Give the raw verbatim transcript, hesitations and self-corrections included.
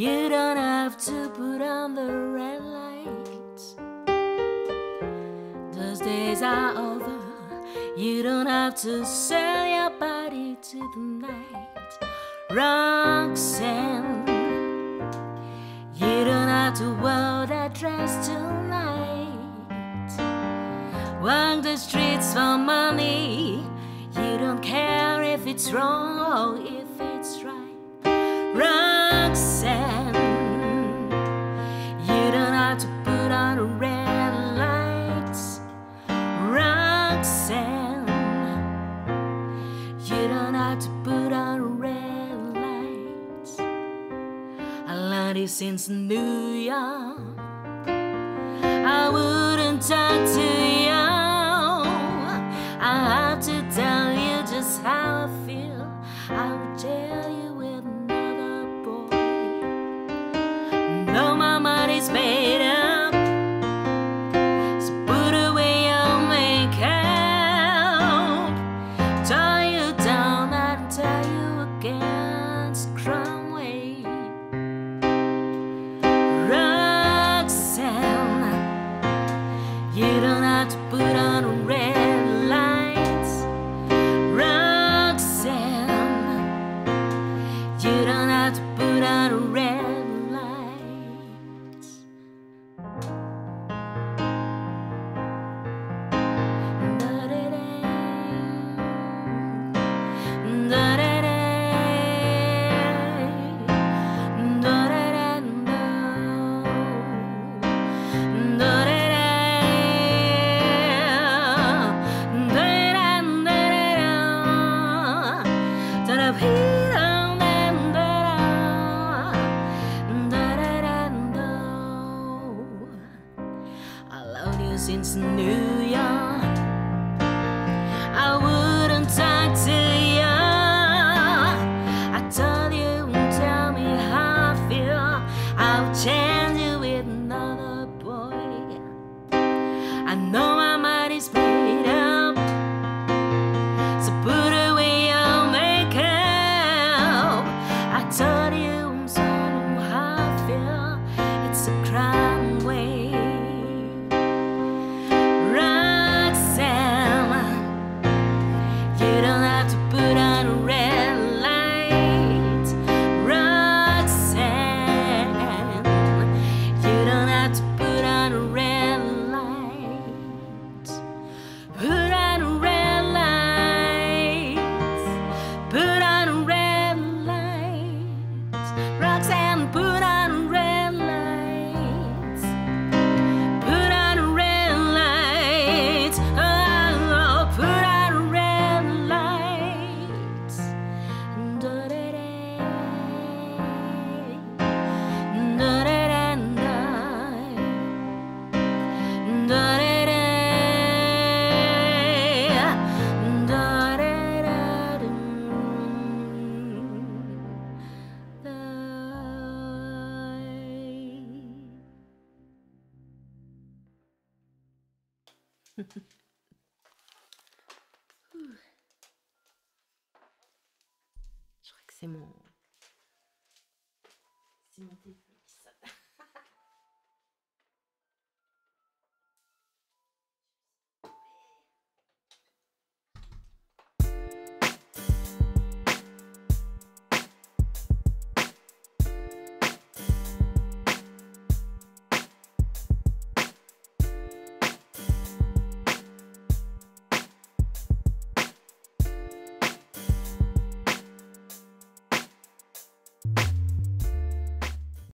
You don't have to put on the red lights. Those days are over. You don't have to sell your body to the night. Roxanne, you don't have to wear that dress tonight. Walk the streets for money. You don't care if it's wrong or if it's right. Roxanne, you don't have to put on the red lights. Roxanne, you don't have to put on the red lights. I learned it since New York. I wouldn't talk to you. I have to tell you just how I feel. I would tell you with another boy. No, my money's made up, so put away your makeup. Tie you down and tell you against crime wave. Roxanne, you don't have to put on a red lights. Roxanne, you don't have to put on a red lights. I loved you since New York. I wouldn't talk to you. I told you, tell me how I feel. I'll change you with another boy. I know my mind is made up, so put away your makeup. I told you, I'm sorry how I feel. It's a crime wave. You don't have to put on a red light. Roxanne, you don't have to put on a red light. Put on a red light. Put on a red light. Roxanne, put on a red light. Put on a red light. Oh, put on a red light. Da